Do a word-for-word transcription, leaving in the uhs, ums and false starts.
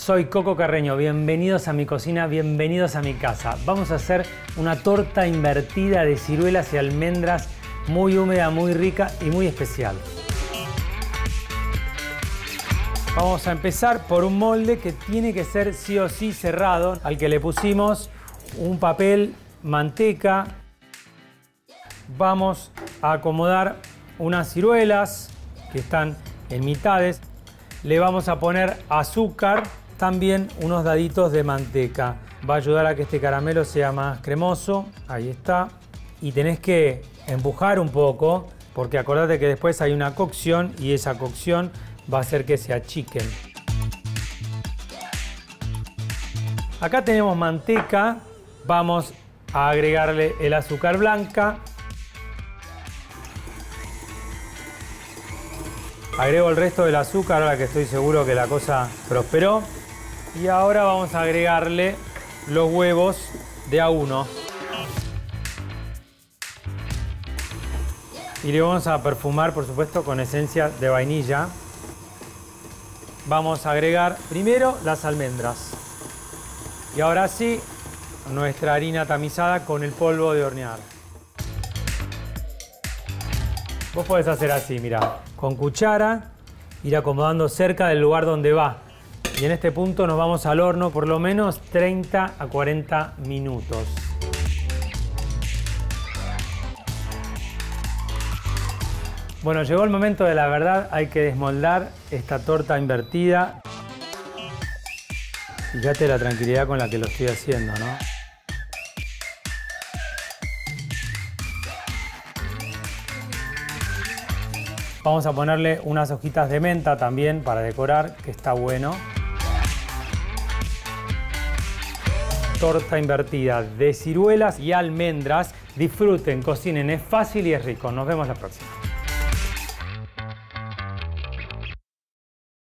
Soy Coco Carreño, bienvenidos a mi cocina, bienvenidos a mi casa. Vamos a hacer una torta invertida de ciruelas y almendras, muy húmeda, muy rica y muy especial. Vamos a empezar por un molde que tiene que ser sí o sí cerrado, al que le pusimos un papel, manteca. Vamos a acomodar unas ciruelas que están en mitades. Le vamos a poner azúcar, también unos daditos de manteca. Va a ayudar a que este caramelo sea más cremoso. Ahí está. Y tenés que empujar un poco, porque acordate que después hay una cocción y esa cocción va a hacer que se achiquen. Acá tenemos manteca. Vamos a agregarle el azúcar blanca. Agrego el resto del azúcar ahora que estoy seguro que la cosa prosperó. Y ahora vamos a agregarle los huevos de a uno. Y le vamos a perfumar, por supuesto, con esencia de vainilla. Vamos a agregar primero las almendras. Y ahora sí, nuestra harina tamizada con el polvo de hornear. Vos podés hacer así, mirá, con cuchara, ir acomodando cerca del lugar donde va. Y en este punto nos vamos al horno por lo menos treinta a cuarenta minutos. Bueno, llegó el momento de la verdad, hay que desmoldar esta torta invertida. Fíjate la tranquilidad con la que lo estoy haciendo, ¿no? Vamos a ponerle unas hojitas de menta también para decorar, que está bueno. Torta invertida de ciruelas y almendras. Disfruten, cocinen, es fácil y es rico. Nos vemos la próxima.